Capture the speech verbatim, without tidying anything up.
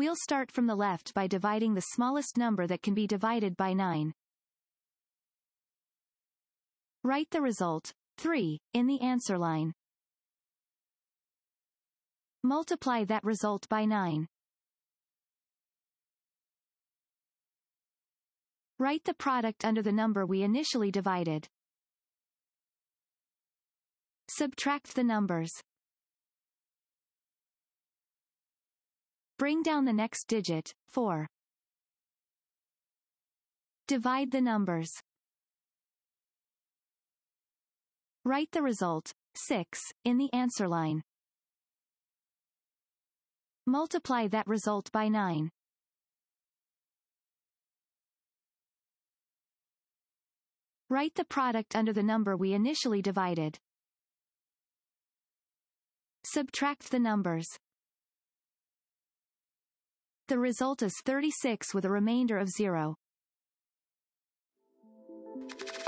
We'll start from the left by dividing the smallest number that can be divided by nine. Write the result, three, in the answer line. Multiply that result by nine. Write the product under the number we initially divided. Subtract the numbers. Bring down the next digit, four. Divide the numbers. Write the result, six, in the answer line. Multiply that result by nine. Write the product under the number we initially divided. Subtract the numbers. The result is thirty-six with a remainder of zero.